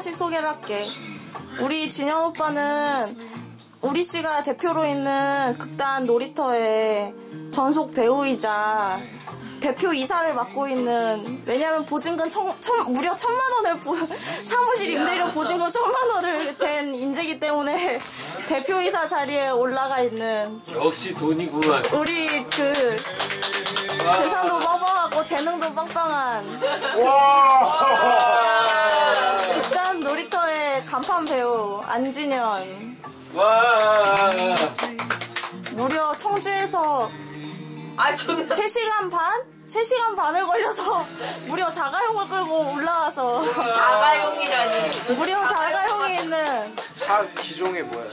명씩 소개를 할게. 우리 진현 오빠는 우리 씨가 대표로 있는 극단 놀이터의 전속 배우이자 대표 이사를 맡고 있는, 왜냐면 보증금 무려 1,000만 원을 사무실 임대료 보증금 1,000만 원을 댄 인재이기 때문에 대표이사 자리에 올라가 있는, 역시 돈이구만. 우리 그 재산도 빵빵하고 재능도 빵빵한 극단 놀이터의 간판 배우 안진현. 와. 무려 청주에서 3시간 반? 3시간 반을 걸려서 무려 자가용을 끌고 올라와서. 자가용이라니. 무려 자가용이 있는 차 기종이 뭐예요?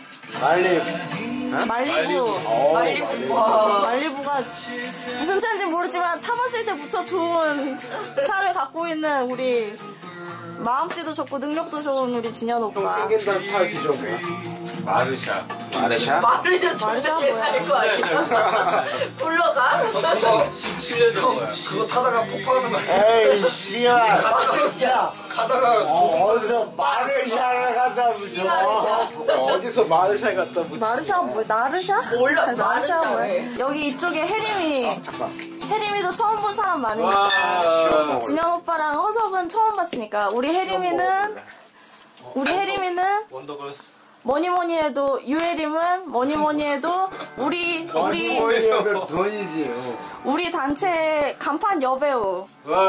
말리부가 무슨 차인지 모르지만 타봤을 때 무척 좋은 차를 갖고 있는 우리 마음씨도 좋고 능력도 좋은 우리 진현 오빠. 생긴다는 차 기종이야? 마르샤. 마르샤? 마르샤 뭐야? 거 아니야? 불러가? 17년 전 거야. 그거 타다가 폭파하는 거 아니야? 에이 씨발 가다가 어디서 마르샤를 갖다 붙여. 어디서 마르샤에 갖다 붙여? 마르샤 뭐야? 나르샤? 몰라. 아니, 마르샤 뭐야? 왜? 여기 이쪽에 혜림이. 혜림이도 처음 본 사람 와. 많으니까. 진현 오빠랑 허석은 처음 봤으니까. 우리 혜림이는 원더걸스. 뭐니 해도, 유혜림은 뭐니 해도 우리 해도 돈이지. 우리 단체 간판 여배우. 와.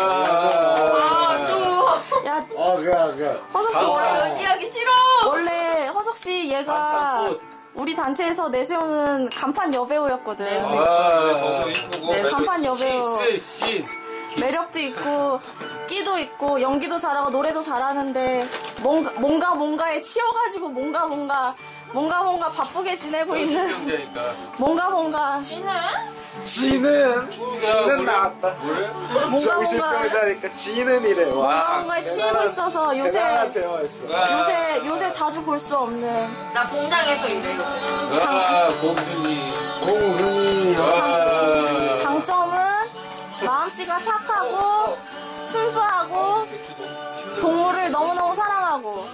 야, 그래. 허석 씨 연기하기 싫어. 원래 허석 씨 얘가 우리 단체에서 내세우는 간판 여배우였거든. 너무 이쁘고 네, 간판 여배우. 키스 씬. 매력도 있고 끼도 있고 연기도 잘하고 노래도 잘하는데 뭔가에 치여가지고 뭔가 바쁘게 지내고 있는 신경자니까. 뭔가 지는 나왔다. 정신병자니까 지는 이래. 뭔가에 치이고 있어서 대단한 대화였어. 요새 자주 볼 수 없는 나 공장에서 일해. 와, 공순이. 공순이. 장점은 마음씨가 착하고 순수하고 동물을 너무너무 사랑하고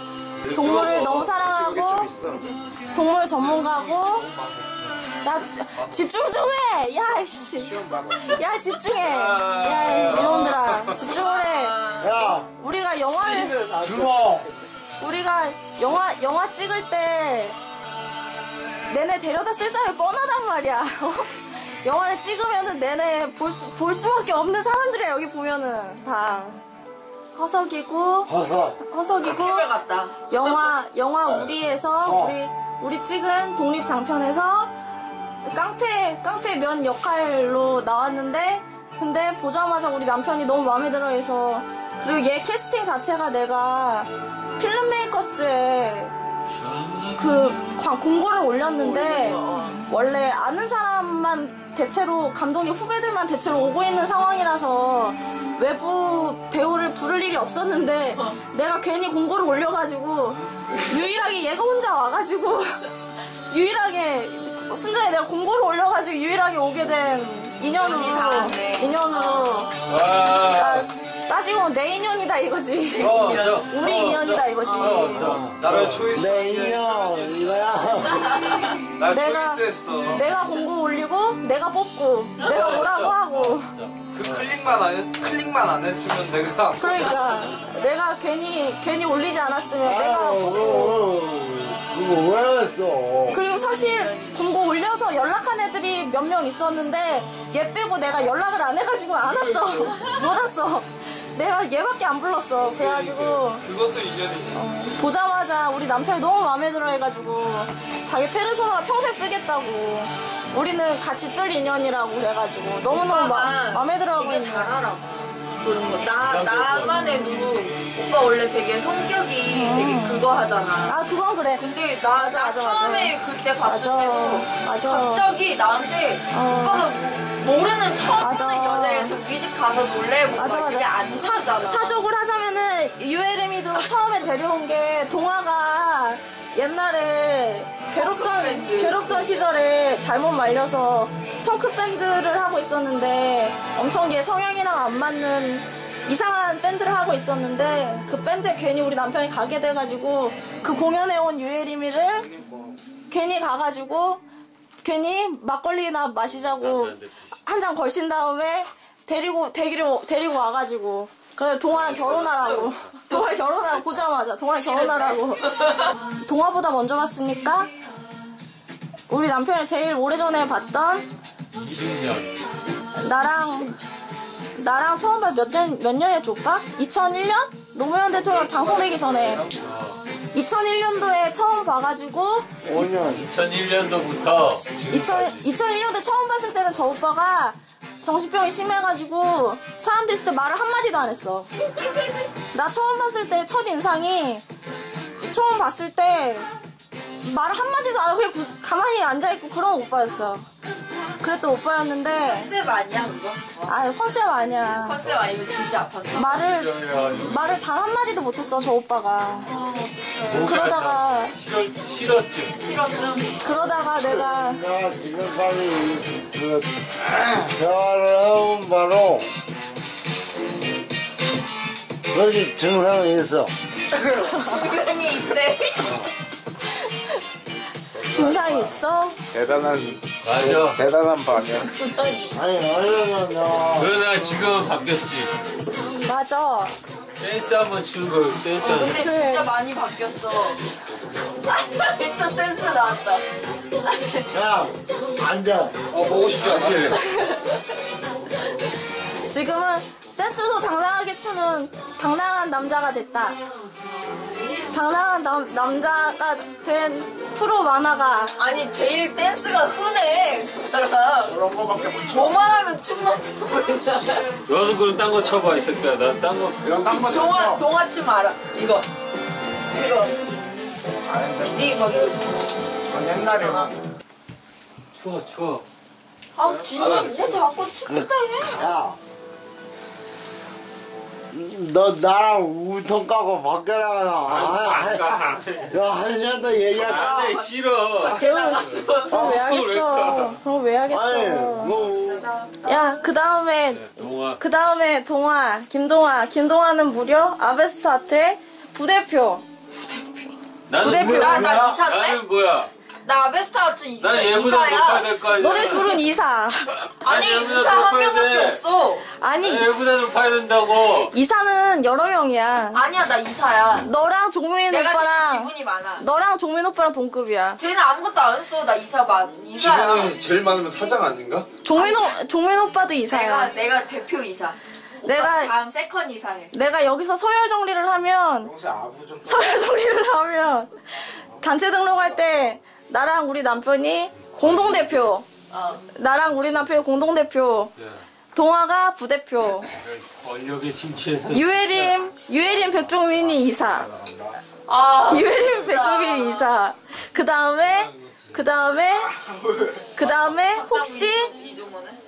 동물 전문가고. 야 집중 좀 해. 야 이씨. 야 집중해. 야 이놈들아 집중을 해. 야 우리가 영화를 주먹. 우리가 영화 찍을 때 내내 데려다 쓸 사람이 뻔하단 말이야. 영화를 찍으면은 내내 볼 수밖에 없는 사람들이야. 여기 보면은 다 허석이고 집에 갔다. 영화 우리에서 우리 찍은 독립 장편에서 깡패 면 역할로 나왔는데, 근데 보자마자 우리 남편이 너무 마음에 들어해서, 그리고 얘 캐스팅 자체가 내가 필름메이커스에 그 공고를 올렸는데, 원래 아는 사람만 대체로, 감독님 후배들만 대체로 오고 있는 상황이라서 외부 배우를 부를 일이 없었는데, 내가 괜히 공고를 올려가지고 유일하게 얘가 혼자 와가지고 순전히 내가 공고를 올려가지고 유일하게 오게 된 인연으로. 따지고 보면 내 인연이다 이거지. 우리 인연이다 이거지. 나를 초이스. 내 인연 이거야. 날 초이스했어. 내가 공고 올리고 내가 뽑고 내가 뭐라고 하고. 그 클릭만 안 했으면 내가. 그러니까 내가 괜히 올리지 않았으면 내가 그거 왜 했어? 그리고 사실 공고 올려서 연락한 애들이 몇 명 있었는데 얘 빼고 내가 연락을 안 해가지고 안 왔어. 못 왔어. 내가 얘밖에 안 불렀어. 그래가지고 그것도 인연이지. 보자마자 우리 남편이 너무 마음에 들어 해가지고 자기 페르소나 평생 쓰겠다고. 우리는 같이 뜰 인연이라고 그래가지고 너무너무 마음에 들어하고 되게 잘 알아. 그런 거. 나만 해도 오빠 원래 되게 성격이 되게 그거 하잖아. 아 그건 그래. 근데 나 처음에 그때 봤을 때도 갑자기 나한테 오빠가 모르는 처음 보는 여자애 저 뮤직 가서 놀래보고 그게 안 사잖아. 사족을 하자면은 유혜림이도 처음에 데려온 게 동화가 옛날에 괴롭던 시절에 잘못 말려서 펑크 밴드를 하고 있었는데 엄청 얘 성향이랑 안 맞는 이상한 밴드를 하고 있었는데 그 밴드에 괜히 우리 남편이 가게 돼가지고 그 공연에 온 유혜림이를 괜히 가가지고 괜히 막걸리나 마시자고 한 잔 걸신 다음에 데리고 와가지고 그래 동아랑 결혼하라고 동아 결혼하라고 보자마자 동아 결혼하라고 동아보다 먼저 봤으니까 우리 남편을 제일 오래전에 봤던 20년. 나랑 처음 봐 몇 년이었지 오빠? 2001년? 노무현 대통령 당선되기 전에 2001년도에 처음 봐가지고 5년. 2001년도부터 2001년도에 처음 봤을 때는 저 오빠가 정신병이 심해가지고 사람들이 있을 때 말을 한마디도 안 했어. 나 처음 봤을 때 첫인상이 처음 봤을 때 말을 한마디도 안 하고 그냥 가만히 앉아있고 그런 오빠였어. 그랬던 오빠였는데 컨셉 아니야 그거? 아 컨셉 아니야. 컨셉 아니면 진짜 아팠어. 말을 단 한마디도 못했어 저 오빠가. 그러다가 실어증. 그러다가 내가 지금까지 그 대화를 해본 바로 거기 증상이 있어. 증상이 있대. 증상이 있어? 맞아. 대단한 반이야. 아니 어려면 너 그러나 지금은 바뀌었지. 맞아. 댄스 한번 추는 거 댄스 한번. 근데 그래. 진짜 많이 바뀌었어. 또 댄스 나왔다. 야 앉아. 보고 싶지 않아? 지금은 댄스도 당당하게 추는 당당한 남자가 됐다. 당당한 남자가 된 프로 만화가. 아니 제일 댄스가 흔해 그 사람. 그런 거밖에 못 쳐. 뭐만 하면 춤만 추고 있잖아. 너는 그럼 딴 거 쳐봐 이 새끼야. 난 딴 거. 이런 딴거 쳐. 동화춤 알아. 이거. 네 거기. 그건 옛날이야. 추워. 아 진짜 뭐 자꾸 춥다 해. 야. 너 나랑 우통 까고 밖에 나가라. 야, 한 시간 더 얘기할까? 안돼 싫어. 그럼 왜 하겠어? 그럼 왜 아니, 하겠어? 뭐, 야, 그 다음에 김동아는 무려 아베스타트의 부대표. 나는 부대표. 나 이사인데? 나는 뭐야? 나 아베스타츠 난 얘보다 높아야 이사야. 될 거 아니야. 너네 둘은 이사. 아니 얘보다 이사 한 높아야 명밖에 돼. 없어. 아니, 얘보다 높아야 된다고. 이사는 여러 명이야. 아니야 나 이사야. 너랑 종민 내가 제일 오빠랑 지분이 많아. 너랑 종민 오빠랑 동급이야. 쟤는 아무것도 안 했어. 나 이사야. 지분이 제일 많으면 사장 아닌가? 종민 오빠도 이사야. 내가 대표 이사. 내가- 다음 세컨 이사해. 내가 여기서 서열 정리를 하면 평소에 아부 좀. 단체 등록할 때 나랑 우리 남편이 공동대표. 나랑 우리 남편이 공동대표. 동아가 부대표. 권력에 침취해서. 유혜림 백종민이 이사. 아 유혜림 백종민이 이사. 그 다음에 혹시 이종호는?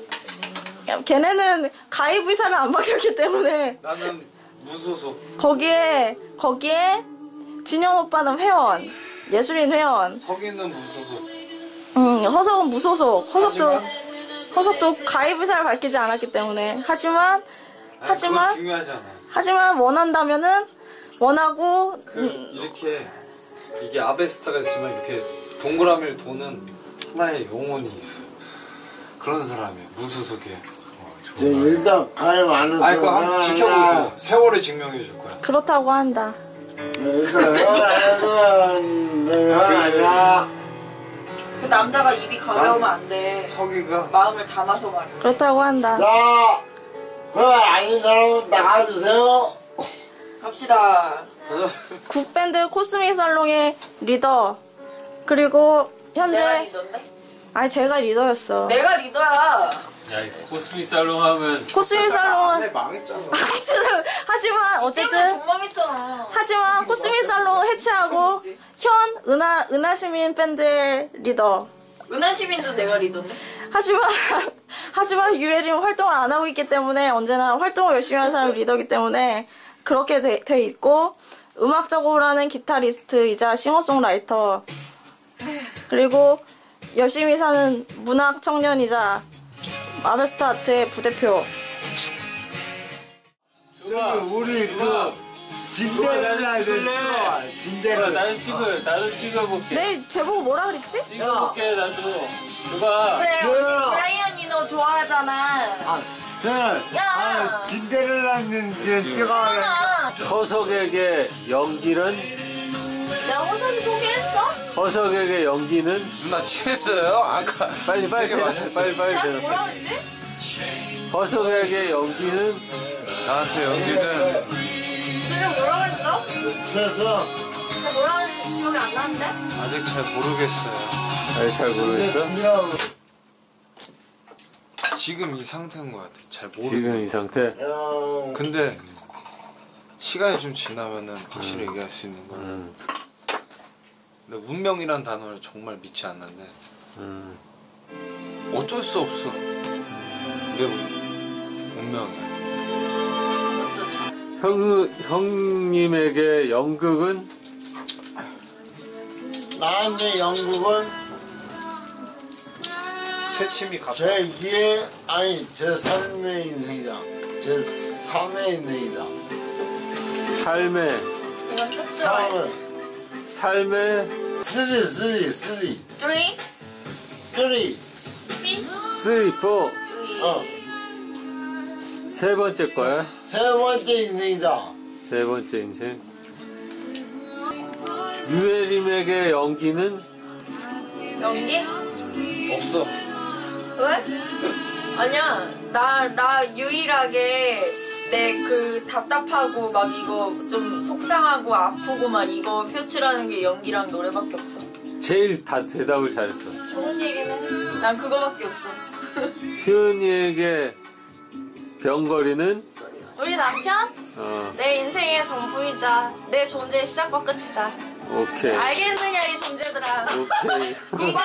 걔네는 가입 의사를 안 바뀌었기 때문에 나는 무소속. 거기에 진현 오빠는 회원, 예술인 회원, 석이는 무소속. 허석은 무소속. 허석도 가입 의사를 밝히지 않았기 때문에 하지만 그건 중요하지 않아. 하지만 원한다면은 원하고 이렇게 이게 아베스타가 있으면 이렇게 동그라미를 도는 하나의 영혼이 있어. 그런 사람이야. 무소속이야. 일단 가입 안 해서. 아니 그거 한번 지켜보세요. 세월이 증명해 줄 거야. 그렇다고 한다. 일단 회원 안 해서 회원 아니야. 그 남자가 입이 가벼우면 안 돼. 석이가 마음을 담아서 말해. 그렇다고 한다. 자, 회원 아닌 사람 나가주세요. 갑시다. 국밴드 코스믹 살롱의 리더 그리고 내가 현재 리더인데? 아니 제가 리더였어. 내가 리더야. 야, 이 코스믹 살롱 하면 코스믹 살롱은 네, 망했잖아. 하지만 때문에 어쨌든 전망했잖아. 하지만 코스믹 살롱 해체하고 현 은하시민 밴드의 리더. 은하시민도 내가 리더인데? 하지만 유혜림 활동을 안 하고 있기 때문에 언제나 활동을 열심히 하는 사람이 리더이기 때문에 그렇게 돼 있고 음악적으로 하는 기타리스트이자 싱어송라이터 그리고 열심히 사는 문학 청년이자 아베스타 아트의 부대표. 우리 그 진대를 진대를 나도 찍어볼게. 내일 제보고 뭐라 그랬지? 찍어볼게 나도. 누가 그래, 뭐야? 브라이언이 너 좋아하잖아. 야! 진데렐라는 찍어야 하나. 허석에게 연기는 내가 호석이 소개했어? 허석에게 연기는 누나 취했어요? 아까 빨리 되게 많이 했어요. 제가 대답. 뭐라 그랬지? 허석에게 연기는 나한테 연기는 진짜 뭐라 그랬어? 그래서 진짜 뭐라 그랬는지 기억이 안 나는데? 아직 잘 모르겠어요. 아니 잘 모르겠어. 그냥 지금 이 상태인 것 같아. 잘 모르겠어. 지금 이 상태. 근데 시간이 좀 지나면은 확실히 얘기할 수 있는 거는 근데 운명이란 단어를 정말 믿지 않는데 어쩔 수 없어. 내 운명이야. 형님에게 연극은 나한테 영국은 새침이 가. 제 2의 아니 제 3의 인생이다. 제 3의 인생이다. 삶의 이건 끝으로 3은 삶의 3 3, 3, 4. 세 번째 거야. 세 번째 인생이다. 세 번째 인생. 유혜림에게 연기는 연기? 없어. 왜? 아니야. 나 유일하게 내 그 답답하고 막 이거 좀 속상하고 아프고 막 이거 표출하는 게 연기랑 노래밖에 없어. 제일 다 대답을 잘했어. 좋은 얘기는 난 그거밖에 없어. 희은이에게 병거리는 우리 남편? 어 내 인생의 전부이자 내 존재의 시작과 끝이다. 오케이 알겠느냐 이 존재들아. 오케이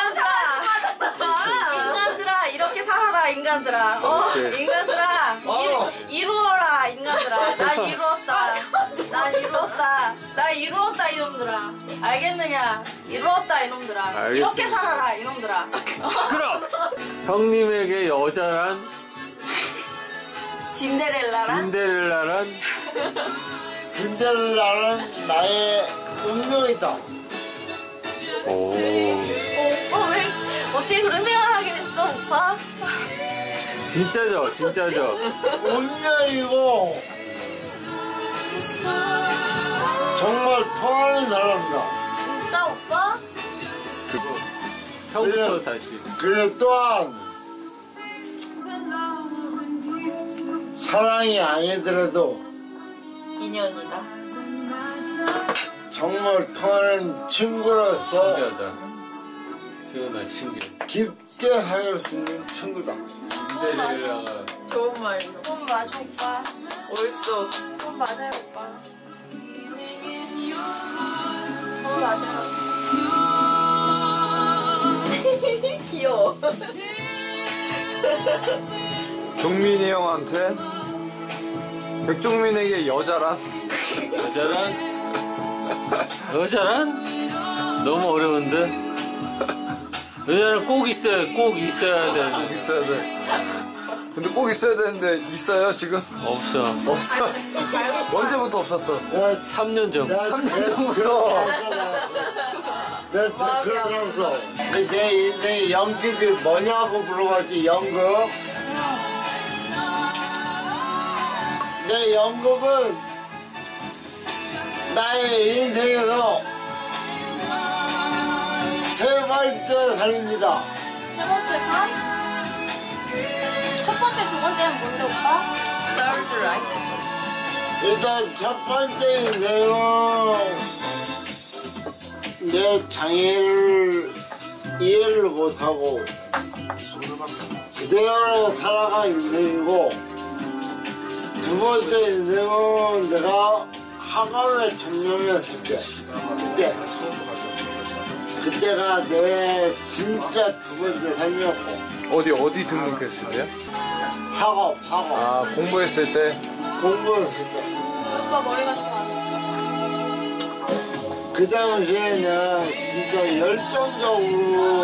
인간들아 이렇게 살아라 인간들아. 오케이. 인간들아 이루어라 인간들아. 난 이루었다. 난 이루었다 이놈들아. 알겠느냐 이루었다 이놈들아. 알겠습니다. 이렇게 살아라 이놈들아. 그럼 형님에게 여자란 딘데렐라랑 신데렐라란 진데렐라는 나의 운명이다. 오 오빠 왜 어떻게 그런 생각을 하게 됐어 오빠? 진짜죠 진짜죠. 운명이고 정말 통하는 사람이다. 진짜 오빠? 그거 형부터 그래. 다시. 그리고 또한 사랑이 아니더라도 인연이다. 정말 통하는 친구로서 신기하다. 희은아 신기해. 깊게 사귈 수 있는 친구다. 신데렐라가 좋은 말이야. 그건 맞아 오빠. 옳소. 그건 맞아요 오빠. 그건 맞아요. 귀여워. 종민이 형한테 백종민에게 여자란 여자란 너무 어려운데. 여자는 꼭 있어야 돼. 있어야 돼. 근데 꼭 있어야 되는데 있어요 지금? 없어. 없어. 언제부터 없었어? 3년 전. 3년 전부터. 내가 진짜 그러면서 내 인생의 연극이 뭐냐고 물어봤지. 연극? 내 연극은 나의 인생에서 세 번째 삶이다. 세 번째 삶? 첫 번째 두 번째는 뭔데 오빠? Third right. 일단 첫 번째 인생은 내 장애를 이해를 못하고 그대로 살아간 인생이고, 두 번째 인생은 내가 학원에 전념했을 때, 그때가 내 진짜 두 번째 삶이었고. 어디 등록했을 때? 학업 아 공부했을 때? 공부했을 때. 오빠 머리가 좋아. 그 당시에는 진짜 열정적으로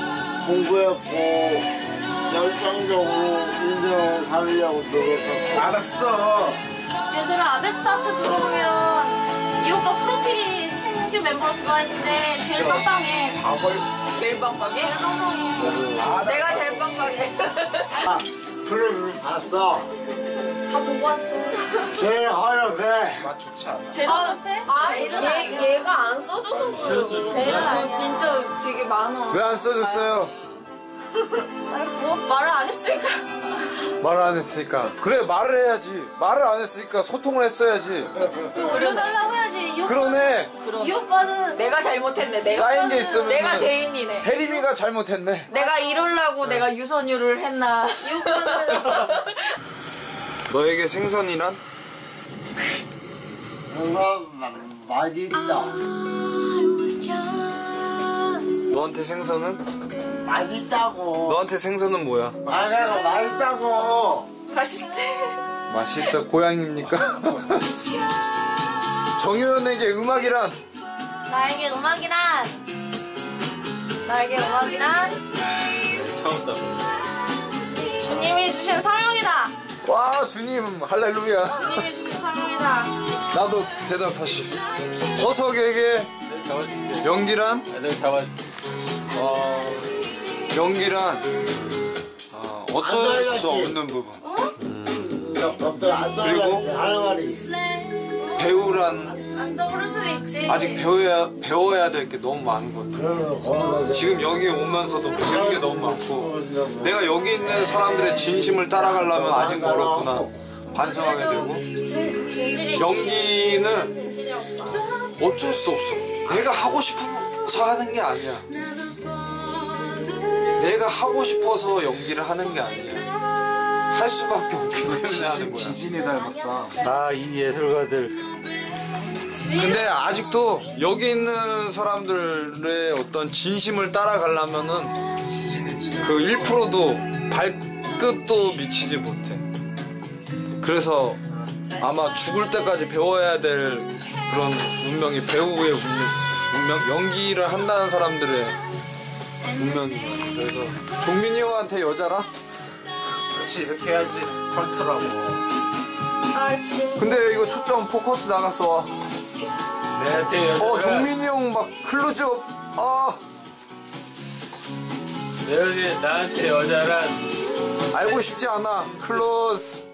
공부했고 열정적으로 인생을 살려고 노력했고. 알았어. 얘들아 아베스타트 들어오면 이 오빠 프로필이 신규 멤버 들어와 있는데 제일 빵빵해. 제일 빵빵해? 내가 제일 빵빵해. 아, 프로필 봤어. 다 보고 왔어. 제일 허접해. 맛 좋지 않아. 제일 어접해? 얘가 안 써줘서 그래요. 저 진짜 되게 많아. 왜 안 써줬어요? 아니 뭐 말을 안 했으니까. 말을 안 했으니까. 그래, 말을 해야지. 말을 안 했으니까 소통을 했어야지. 그려달라고 해야지. 이 오빠, 그러네. 이 오빠는 내가 잘못했네. 쌓인 게 있으면 내가 죄인이네. 혜림이가 잘못했네. 내가 이러려고 내가 유선유를 했나. 이 오빠는 너에게 생선이란? 뭔가 맛있다. 너한테 생선은? 맛있다고. 너한테 생선은 뭐야? 내가 맛있다고. 맛있대. 맛있어. 고양입니까? 정효연에게 음악이란? 나에게 음악이란 처음 따. 주님이 주신 사명이다. 와, 주님, 할렐루야. 주님이 주신 사명이다. 나도 대답 다시. 허석에게 내가 잡아줄게. 연기란? 내가 잡아줄게. 연기란 어쩔 수 없는 부분. 그리고 배우란 안 떠오를 수도 있지. 아직 배워야 될 게 너무 많은 것 같아. 지금 여기 오면서도 배우는 게 너무 많고, 내가 여기 있는 사람들의 진심을 따라가려면 아직 멀었구나 반성하게 되고, 진실이 연기는 진실이 없다. 어쩔 수 없어. 내가 하고 싶어서 하는 게 아니야. 내가 하고 싶어서 연기를 하는 게 아니야. 할 수밖에 없기 때문에 하는 거야. 지진이 닮았다. 아, 이 예술가들. 근데 아직도 여기 있는 사람들의 어떤 진심을 따라가려면은 그 1%도 발끝도 미치지 못해. 그래서 아마 죽을 때까지 배워야 될 그런 운명이 배우의 운명, 연기를 한다는 사람들의 운명이야. 그래서 종민이 형한테 여자라? 그렇지, 이렇게 해야지. 컬트라고. 알지. 근데 이거 초점 포커스 나갔어. 내한테 여자가. 종민이 형 막 클로즈업. 나한테 여자란 알고 싶지 않아. 클로즈.